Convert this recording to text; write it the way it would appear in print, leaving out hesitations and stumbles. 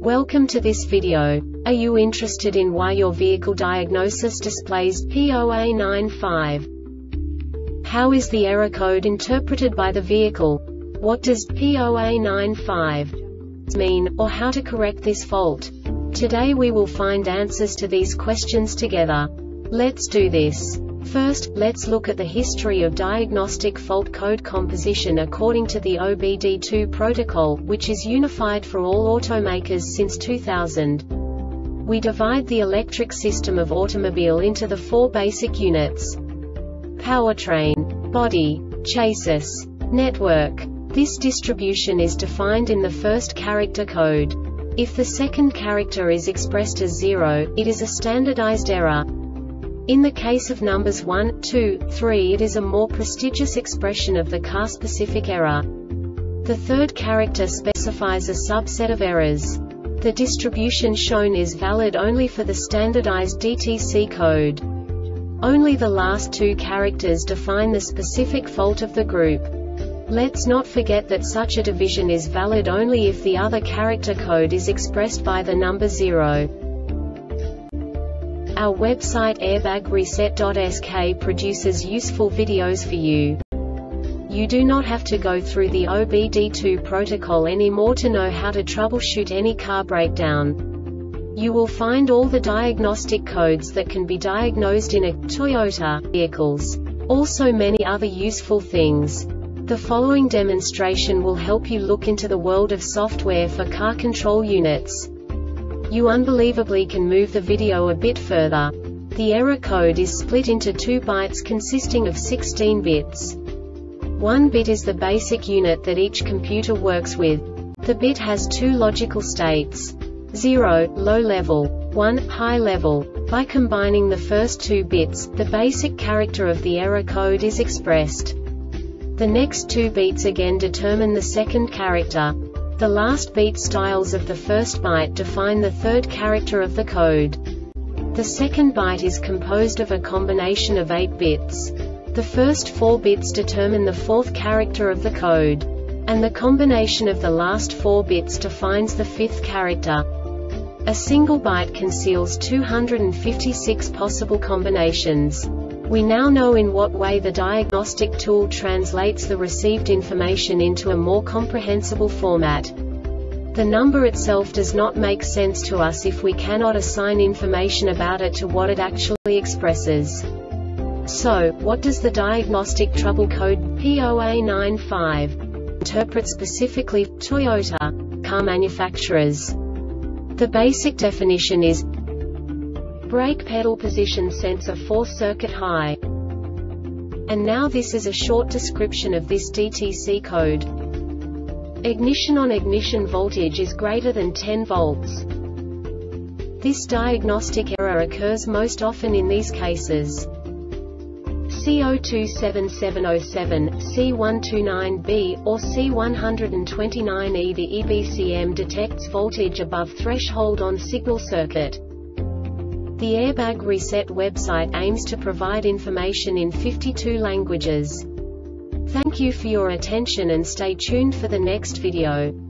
Welcome to this video. Are you interested in why your vehicle diagnosis displays P0A95? How is the error code interpreted by the vehicle? What does P0A95 mean, or how to correct this fault? Today we will find answers to these questions together. Let's do this. First, let's look at the history of diagnostic fault code composition according to the OBD2 protocol, which is unified for all automakers since 2000. We divide the electric system of automobile into the four basic units: powertrain, body, chassis, network. This distribution is defined in the first character code. If the second character is expressed as 0, it is a standardized error. In the case of numbers 1, 2, 3, it is a more prestigious expression of the car-specific error. The third character specifies a subset of errors. The distribution shown is valid only for the standardized DTC code. Only the last two characters define the specific fault of the group. Let's not forget that such a division is valid only if the other character code is expressed by the number 0. Our website airbagreset.sk produces useful videos for you. You do not have to go through the OBD2 protocol anymore to know how to troubleshoot any car breakdown. You will find all the diagnostic codes that can be diagnosed in a Toyota vehicles. Also many other useful things. The following demonstration will help you look into the world of software for car control units. You unbelievably can move the video a bit further. The error code is split into 2 bytes consisting of 16 bits. 1 bit is the basic unit that each computer works with. The bit has 2 logical states: 0, low level, 1, high level. By combining the first 2 bits, the basic character of the error code is expressed. The next 2 beats again determine the second character. The last beat styles of the first byte define the third character of the code. The second byte is composed of a combination of 8 bits. The first 4 bits determine the fourth character of the code. And the combination of the last 4 bits defines the fifth character. A single byte conceals 256 possible combinations. We now know in what way the diagnostic tool translates the received information into a more comprehensible format. The number itself does not make sense to us if we cannot assign information about it to what it actually expresses. So, what does the diagnostic trouble code P0A95 interpret specifically for Toyota car manufacturers? The basic definition is brake pedal position sensor force circuit high. And now this is a short description of this DTC code. Ignition on ignition voltage is greater than 10 volts. This diagnostic error occurs most often in these cases: C027707, C129B, or C129E. The EBCM detects voltage above threshold on signal circuit. The Airbag Reset website aims to provide information in 52 languages. Thank you for your attention and stay tuned for the next video.